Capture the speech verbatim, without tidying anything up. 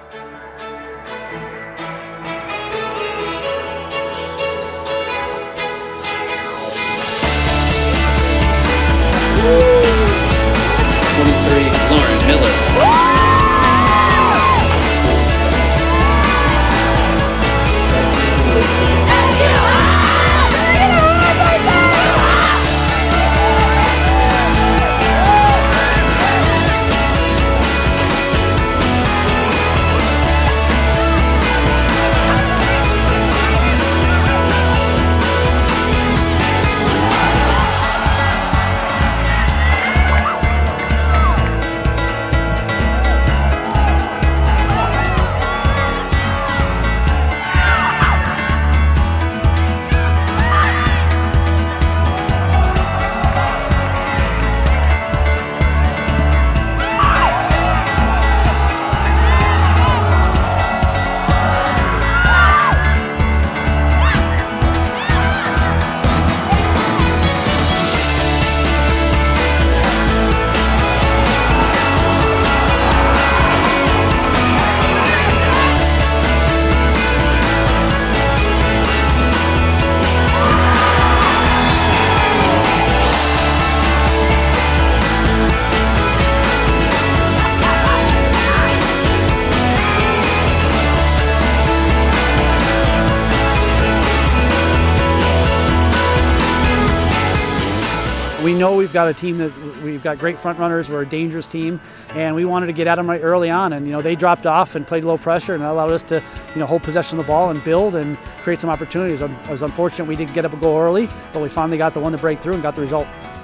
twenty-three, Lauren Miller. We know we've got a team that we've got great front runners. We're a dangerous team, and we wanted to get at them right early on. And you know, they dropped off and played low pressure, and that allowed us to, you know, hold possession of the ball and build and create some opportunities. It was unfortunate we didn't get up a goal early, but we finally got the one to break through and got the result.